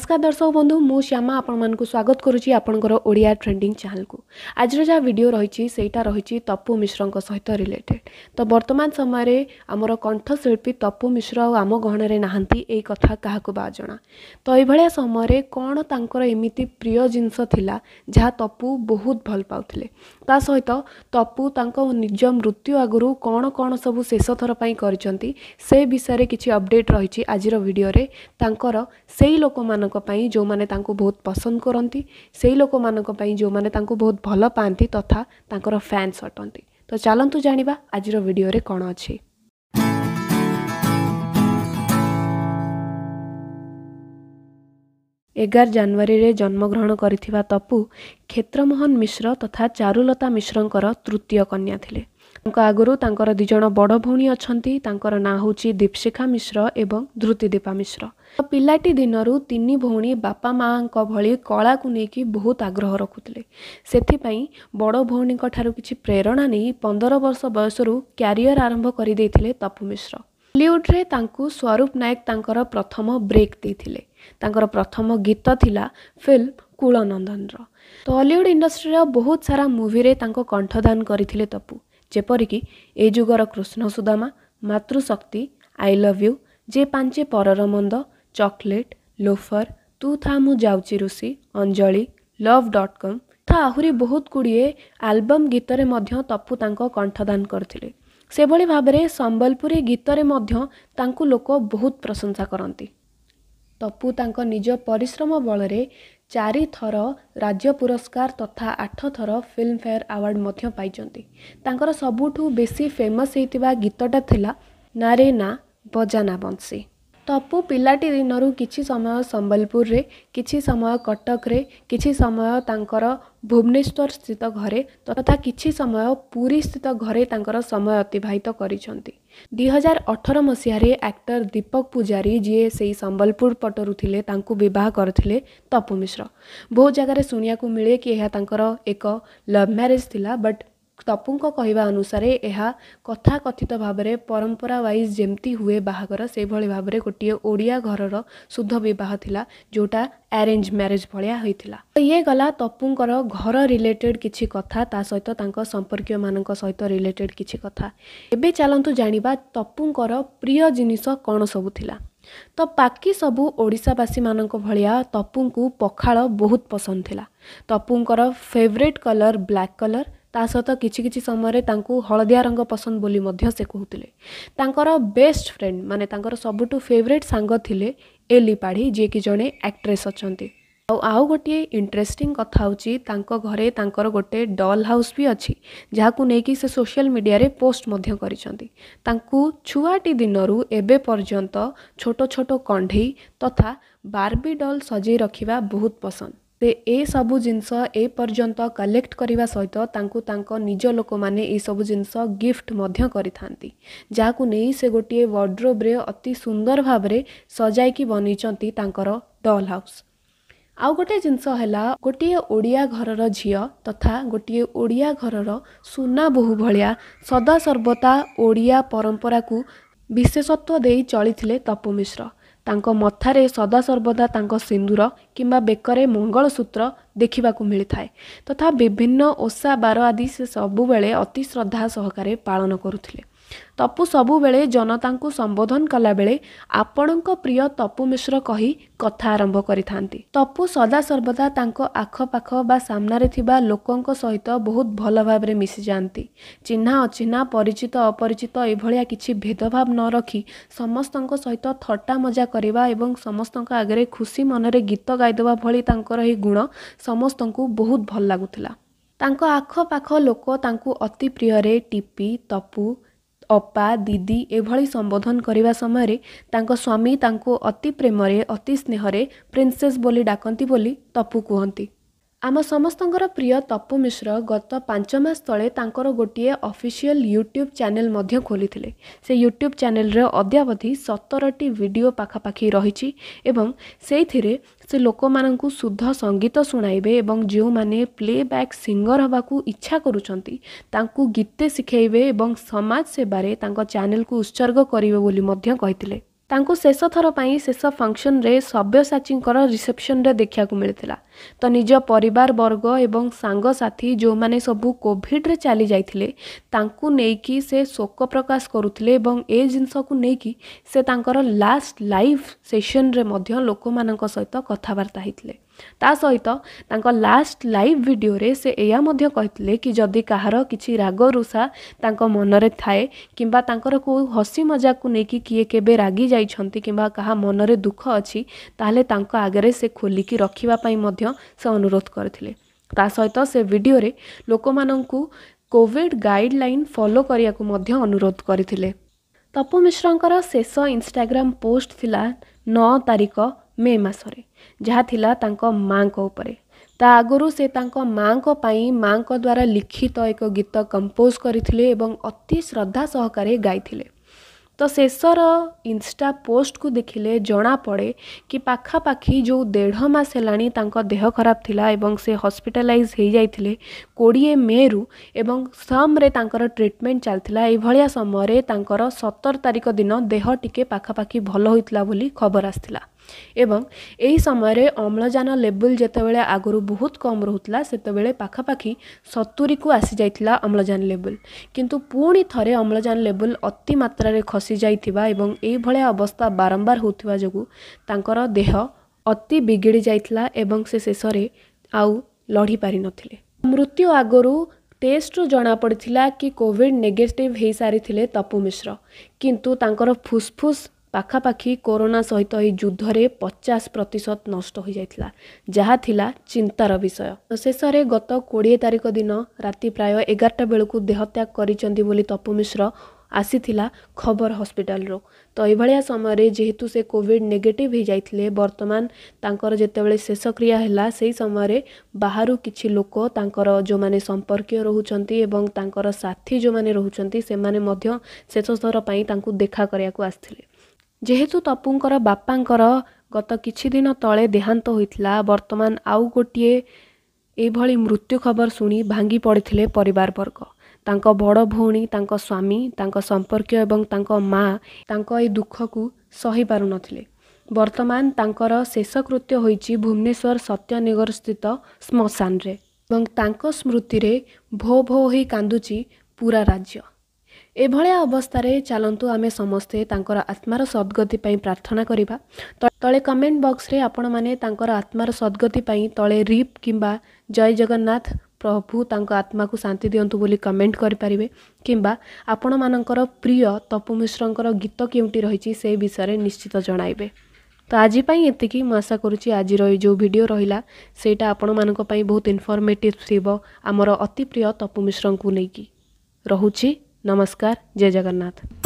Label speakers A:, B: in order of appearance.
A: नमस्कार दर्शक बंधु मु श्यामा आपण मानकु स्वागत करुच्ची आपणकर ओडिया ट्रेंडिंग चैनल को। आज जहाँ वीडियो रही सेटा रही तपु मिश्र सहित रिलेटेड। तो वर्तमान समय आमर कंठशिल्पी तपु मिश्र आम गहन नहांती ए कथा क्या बाजना। तो ये समय कौन तांकर एमिति प्रिय जिनस थिला जहाँ तपु बहुत भल पाउथिले। ता सहित तपु तांको निज मृत्यु आगु कौन कौन सब शेष थर पई करिसंती से विषय रे किछि अपडेट रही आज वीडियो रे। तांकर सेई लोक मानक पई जो माने तांको बहुत पसंद करती से लोक मानक पई जो माने तांको बहुत भल पाती तथा तांकर फैन्स अटंती। तो चलंतु जानिबा आज वीडियो रे कौन अछि। 11 जनवरी रे जन्मग्रहण करिथिबा तपु क्षेत्रमोहन मिश्र तथा चारुलता मिश्रंकर तृतीय कन्या थिले। आगुरु तांकर दिजण बड़ भौणी अछंती। तांकर ना होची दीपशिखा मिश्र एवं धृतिदीपा मिश्र। पिलाटी दिनरु तीनी भौणी बापा माँ भली कला को लेकिन बहुत आग्रह रखुले। सेथिपाई बड़ भौणी ठारू किछि प्रेरणा नहीं 15 वर्ष बयसरु क्यारियर आरंभ कर देथिले तपु मिश्र। बॉलीवुड रे तांकु स्वरूप नायक तांकर प्रथम ब्रेक देथिले। तांकर प्रथम गीत थिला फिल्म कुलनंदन रो। तो हॉलीवुड इंडस्ट्री रो बहुत सारा मूवी रे तांको कंठदान करिथिले तपु, जेपरिक ए जुगर कृष्ण सुदामा, मातृशक्ति, आई लव यू, जे पांचे परर मंद, चॉकलेट, लोफर, तू था मु जाउची रुसी, अंजलि, love.com था आहुरी बहुत गुड़िए आल्बम गीतरे मध्य तपु तांको कंठदान करथिले। से भली भाबरे संबलपुरी गीतरे मध्य तांको लोक बहुत प्रशंसा करती। तपु तांको निज परिश्रम बलरे 4 थर राज्य पुरस्कार तथा 8 थर फिल्म फेयर अवार्ड मध्य पाइचंती। तांकर सबुठु बेसी फेमस हेतिबा गीतटा थिला नारे ना बजाना बंसी। तपु पिलाटी दिनरु किछि समय संबलपुर रे, किछि समय कटक रे, किछि समय तांकर भुवनेश्वर स्थित घरे तथा किछि समय पुरी स्थित घरे तांकर समय अतिबाहित करिसंती। 2018 मसीह रे एक्टर दीपक पुजारी जी से संबलपुर पटरु थिले तांकु विवाह करथिले तपु मिश्र। बहुत जगह सुनिया को मिले कि यह तांकर एक लव मैरिज थिला, बट तपुंको कहवा अनुसार यह कथा कथित भाव में परंपरा वाइज जेमती हुए बाहागर से भली भाव में गोटे ओडिया घरर शुद्ध विवाह थिला जोटा अरेंज मैरिज भलिया होइथिला। तो ये गला तपुंकर घर रिलेटेड किछि कथा, ता सहित तांको संपर्कीय मानक सहित रिलेटेड किछि कथा। एबे चलंतु जानिबा तपुंकर प्रिय जिनिस कौन सबु थिला। तो बाकी सबू ओडिशावासी मानक भलिया तपुंकु पखाल बहुत पसंद थिला। तपुंकर फेवरेट कलर ब्लैक कलर, ता सहित किछि किछि समय तांकु हलदिया रंग पसंद बोली मध्य से कहूतिले। तांकर बेस्ट फ्रेंड माने तांकर सबुठु फेवरेट सांग थिले एली पाढ़ी, जे कि जणे एक्ट्रेस अछंती। आउ गोटे इंटरेस्टिंग कथा होची तांको घरे तांकर गोटे डॉल हाउस भी अच्छी जहाकु नेकी से सोशल मीडिया रे पोस्ट मध्य करिसंती। तांकु छुआटी दिनरु एबे पर्यंत छोट छोट कंढई तथा बार्बी डॉल सजै रखिबा बहुत पसंद। ते ए सबु जिनस ए पर्यंत कलेक्ट करिवा सहित तांकु तांको निज लोक माने ए सबु जिनस गिफ्ट मध्य करिथांती, जाकु नेई से गोटे वार्डरोब रे अति सुंदर भाबरे सजाइकी बनिचंती तांकर डॉल हाउस। आउ गोटे जिनस हैला गोटे ओडिया घरर झियो तथा गोटे ओडिया घरर सुना बहु भलिया सदा सर्वदा ओडिया परंपरा को विशेषत्व देई चलिथिले तपु मिश्र। तांको मथारे सदा सर्वदा तांको सिंदूर किंबा बेकरे मंगलसूत्र देखिबाकू मिलिथाए तथा विभिन्न ओषा बार आदि से सबु बेले अति श्रद्धा सहकारे पालन करुथिले। तपु सबु बेले जनतांकु संबोधन कला बेले आपणक प्रिय तपु मिश्र कही कथा आरंभ करिथांती। तपु सदा सर्वदा तांको आख पाख बा सामना रे थिबा लोकंक सहित बहुत भल भाबरे मिसि जानती। चिन्हा अचिन्हा परिचित अपरिचित एभलिया किछि भेदभाव न रखी समस्तंक सहित थट्टा मजा करिबा एवं समस्तंक आगरे खुशी मनरे गीत गाइदबा भली तांकर ही गुण समस्तंकु बहुत भल लागुथिला। तांको आख पाख लोक तांकु अति प्रिय रे टिपी, तपु, अपा, दीदी एभली संबोधन करिवा समय तांको स्वामी तांको अति प्रेमरे अति स्नेहरे प्रिंसेस बोली डाकंती बोली तपु कहंती। आम समस्तंकर प्रिय तपु मिश्र गत 5 मास तले तांकर गोटे ऑफिशियल यूट्यूब चैनल मध्य खोलिथिले। से यूट्यूब चैनल रे अद्यावधि 17टी वीडियो पाखापाखि रहिछि एवं सेइथिरे से लोक माननकु शुद्ध संगीत सुनाइबे एवं जो माने प्लेबैक सिंगर हबाकू इच्छा करूछंती तांकु गीते सिखेइबे एवं समाज सेवारे तांको चैनल को उत्सर्ग करिवे बोली मध्य कहिथिले। तांको शेष थर पर शेष फंक्शन रे सब्यसाचींकर रिसेप्शन रे देखा मिलता। तो निज परिवार वर्ग एवं सांग साथी जो माने सबू कोविड रे चली जाइथिले तांको नेकी से शोक प्रकाश करुथिले एवं ए जिंस को नेकी से तांकर लास्ट लाइव सेशन रे मध्य लोक मानक सहित कथबार्ता हितले। ता सहित तांको लास्ट लाइव वीडियो रे से एया मध्य कहितले कि जदि काहार किछि राग रुषा तांको मनरे थाए किंबा तांकर को हसी मजाक को नेकी किए केबे रागी जाइछंती किंबा काहा मनरे दुख अछि ताहले तांको आगरे से खोलिकी रखिबा पई मध्य से अनुरोध करथिले। ता सहित से वीडियो रे लोक माननकु कोविड गाइडलाइन फॉलो करिया को मध्य अनुरोध करथिले। तपु मिश्रंकर शेष इंस्टाग्राम पोस्ट थिला 9 तारिख मे मासरे जहा थिला तांको मां को उपरे। ता आगुरु से तांको मां को पाई मां को द्वारा लिखित एक गीत कंपोज करथिले एवं अति श्रद्धा सहकारे गाइथिले। तो शेषर इंस्टा पोस्ट को देखिले जना पड़े कि पाखापाखी जो 1.5 मास हेलानी तांको देह खराब थिला एवं से हॉस्पिटलाइज हो जाइथिले 20 मे रु एवं सम रे तांकर ट्रीटमेंट चलथिला। ए भलिया समय रे तांकर 17 तारिख दिन देह टिके पाखापाखी भल होइतला बोली खबर आस्थिला एवं एही समय रे अम्लजान लेवल जेतेबेले आगुरु बहुत कम रहुतला सेतेबेले पाखापाखी 70 को आसी जाइतला अम्लजान लेवल। किंतु पुणी थरे अम्लजान लेवल अति मात्रा रे खसी जाइथिबा एवं एही भलिया अवस्था बारंबार होथिबा जगु तांकर देह अति बिगिड़ी जाइतला एवं से शेषरे आउ लढ़ी पारि नथिले। मृत्यु आगुरु टेस्ट जना पड़िथिला कि कोविड नेगेटिव हे सारिथिले तपु मिश्र किंतु तांकर फुसफुस पाखापाखी कोरोना सहित यह युद्ध रे 50% नष्ट हो जाइथिला जहा थिला चिंतार विषय। शेष में गत 20 तारिख दिन राति प्राय 11टा बेलू देहत्याग करिसेंती बोली तपु मिश्र आसीथिला खबर हॉस्पिटल रो। तो यह समय जेहेतु से कोविड नेगेटिव हो जाइथिले वर्तमान तांकर जेतेबेले शेषक्रिया हैला सेही समय बाहरु किछि लोक तांकर जो माने संपर्कीय रहउचंती एवं तांकर साथी जो माने रहउचंती से माने मध्य शेष थर पई तांकु देखा करिया को आस्थिले। जेहेतु तपुंकर बापांकर गत किछि दिन तले देहांत होइथिला वर्तमान आउ गोटिए एभली मृत्यु खबर सुनी भांगी पड़िथिले परिवार वर्ग। तांको बड़ भौणी तांको स्वामी तांको संपर्कीय एवं तांको माँ तांको ए दुख को सही पारु नथिले। वर्तमान तांकर शेषकृत्य होइछि भुवनेश्वर सत्यनगर स्थित श्मशान रे एवं तांको स्मृति रे भो भो होई कांदुची पूरा राज्य। एभलिया अवस्था चलतु आमे समस्ते तांकर आत्मार सद्गति पई प्रार्थना करिबा। तले कमेंट बॉक्स रे आपण माने तांकर आत्मार सद्गति पई तले रिप किंबा जय जगन्नाथ प्रभु तांको आत्मा को शांति दियंतु बोली कमेंट करि परिबे किंबा आपण मानकर प्रिय तपु मिश्रंकर गीत केउटी रहिछि से विषय निश्चित जणाइबे। तो आज पई एतिकी मु आशा करूची आज जो वीडियो रहिला सेटा आपण मानक पई बहुत इन्फॉर्मेटिव थिबो हमर अति प्रिय तपु मिश्रंकु नेकी। रहुची नमस्कार जय जगन्नाथ।